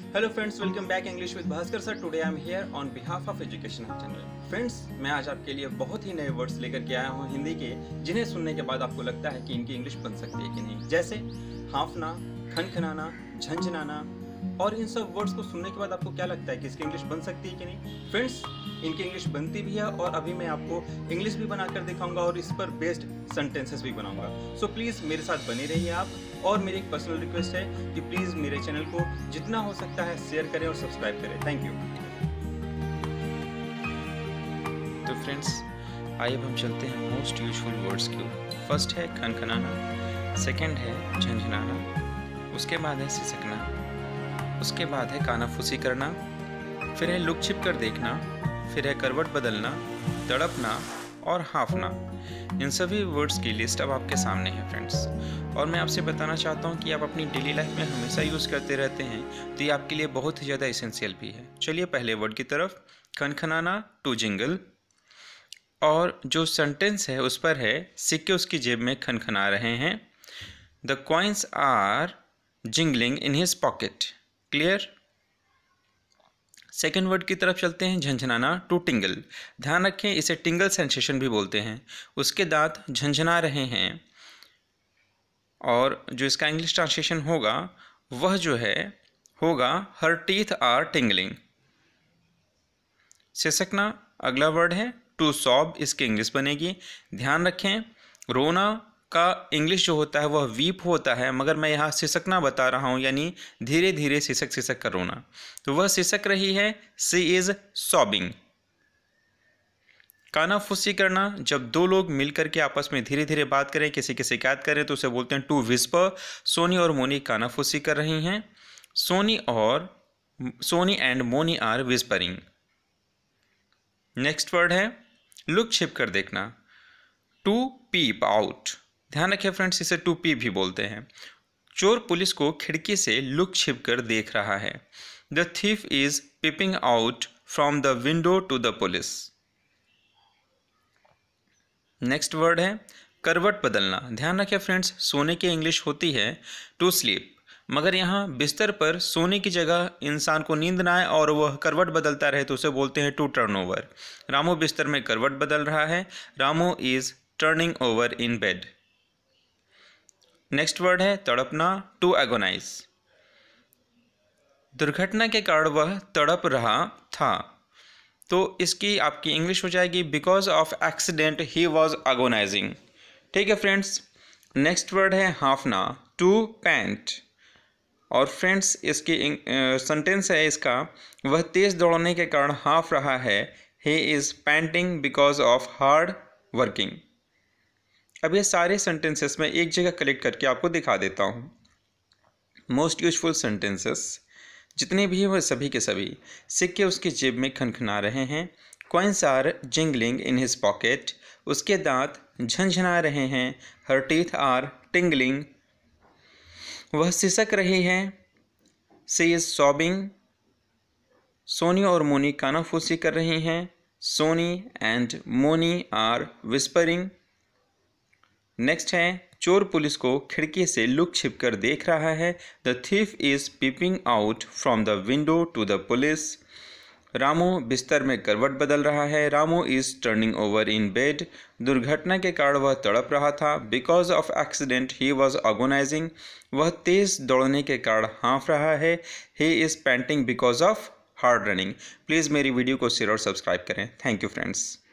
Hello friends, welcome back English with Bhaskar sir. Today I am here on behalf of education channel. Friends, मैं आज आपके लिए बहुत ही नए वर्ड्स लेकर के आया हूँ हिंदी के, जिन्हें सुनने के बाद आपको लगता है कि इनकी इंग्लिश बन सकती है कि नहीं। जैसे हाँफना, खनखनाना, झंझनाना। और इन सब वर्ड्स को सुनने के बाद आपको क्या लगता है कि इसकी इंग्लिश बन सकती है कि नहीं। फ्रेंड्स, इनकी इंग्लिश बनती भी है और अभी मैं आपको इंग्लिश भी बनाकर दिखाऊंगा और इस पर बेस्ड सेंटेंसेस भी बनाऊंगा। सो प्लीज़ मेरे साथ बने रहिए आप। और मेरी एक पर्सनल रिक्वेस्ट है कि प्लीज़ मेरे चैनल को जितना हो सकता है शेयर करें और सब्सक्राइब करें। Thank you. तो फ्रेंड्स, आइए अब हम चलते हैं मोस्ट यूजफुल वर्ड्स की ओर। फर्स्ट है खनखनाना, सेकंड है झंझनाना, उसके बाद है सिसकना, उसके बाद है कानाफूसी करना, फिर है लुक छिप कर देखना, फिर है करवट बदलना, तड़पना और हाँफना। इन सभी वर्ड्स की लिस्ट अब आपके सामने है फ्रेंड्स, और मैं आपसे बताना चाहता हूँ कि आप अपनी डेली लाइफ में हमेशा यूज़ करते रहते हैं, तो ये आपके लिए बहुत ही ज़्यादा एसेंशियल भी है। चलिए पहले वर्ड की तरफ। खनखनाना टू जिंगल, और जो सेंटेंस है उस पर है सिक्के उसकी जेब में खनखना रहे हैं। The coins are jingling in his pocket. Clear. Second word की तरफ चलते हैं। झंझनाना टू टिंगल। ध्यान रखें, इसे टिंगल सेंसेशन भी बोलते हैं। उसके दांत झंझना रहे हैं, और जो इसका इंग्लिश ट्रांसलेशन होगा वह जो है होगा हर टीथ आर टिंगलिंग। सिसकना अगला वर्ड है। टू सॉब इसकी इंग्लिश बनेगी। ध्यान रखें, रोना का इंग्लिश जो होता है वह वीप होता है, मगर मैं यहाँ सिसकना बता रहा हूँ, यानी धीरे धीरे सिसक सिसक कर रोना। तो वह सिसक रही है, सी इज सॉबिंग। कानाफूसी करना, जब दो लोग मिलकर के आपस में धीरे धीरे बात करें, किसी की शिकायत करें, तो उसे बोलते हैं टू विस्पर। सोनी और मोनी कानाफूसी कर रही हैं। Soni and Moni are whispering. Next word है लुक छिप कर देखना, टू पीप आउट। ध्यान रखिए फ्रेंड्स, इसे टू पीप भी बोलते हैं। चोर पुलिस को खिड़की से लुक छिप कर देख रहा है। The thief is peeping out from the window to the police. Next word है करवट बदलना। ध्यान रखिए फ्रेंड्स, सोने की इंग्लिश होती है टू स्लीप, मगर यहाँ बिस्तर पर सोने की जगह इंसान को नींद ना आए और वह करवट बदलता रहे, तो उसे बोलते हैं टू टर्न ओवर। रामू बिस्तर में करवट बदल रहा है। Ramu is turning over in bed. Next word है तड़पना टू एगोनाइज। दुर्घटना के कारण वह तड़प रहा था, तो इसकी आपकी इंग्लिश हो जाएगी because of accident he was agonising. ठीक है फ्रेंड्स। नेक्स्ट वर्ड है हाफना टू पैंट, और फ्रेंड्स इसकी सेंटेंस है इसका, वह तेज दौड़ने के कारण हाफ रहा है। He is panting because of hard working. अब ये सारे सेंटेंसेस मैं एक जगह कलेक्ट करके आपको दिखा देता हूँ। मोस्ट यूजफुल सेंटेंसेस जितने भी हैं वह सभी के सभी। सिक्के उसकी जेब में खनखना रहे हैं। Coins are jingling in his pocket. उसके दांत झंझना रहे हैं। Her teeth are tingling. वह सिसक रही है, सी इज सॉबिंग। सोनी और मोनी कानाफूसी कर रही हैं। Soni and Moni are whispering. Next है चोर पुलिस को खिड़की से लुक छिप कर देख रहा है। The thief is peeping out from the window to the police. Ramu बिस्तर में करवट बदल रहा है। Ramu is turning over in bed. दुर्घटना के कारण वह तड़प रहा था। Because of accident he was organising. वह तेज दौड़ने के कारण हाँफ रहा है। He is panting because of hard running. Please मेरी वीडियो को शेयर और सब्सक्राइब करें। Thank you friends.